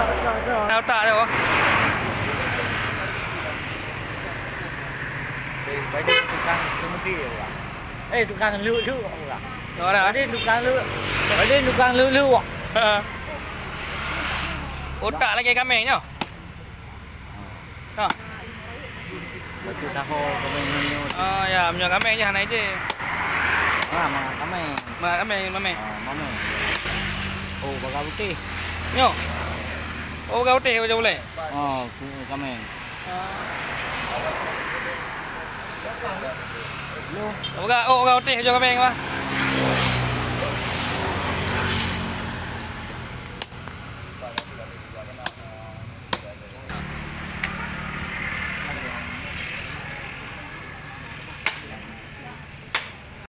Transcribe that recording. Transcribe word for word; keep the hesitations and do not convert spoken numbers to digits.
Nào tạ rồi. Phải đi tukang kemudian lah. Eh tukang lu-lu lah. Rồi nào. Phải đi tukang lu. Phải đi tukang lu-lu. Út tạ lấy cái cá mè nhá. Đó. Batu tahu kemudian. À, dạ, nhờ cá mè như hàng này chứ. Ah, mana kami? Mà cá mè, mà mè. Ah, mana? Oh, bagai putih. Nhá. Ô gấu treo đâu lệ. Oh, kami. Lu. Ô gấu, ô gấu treo cho cá mè mà.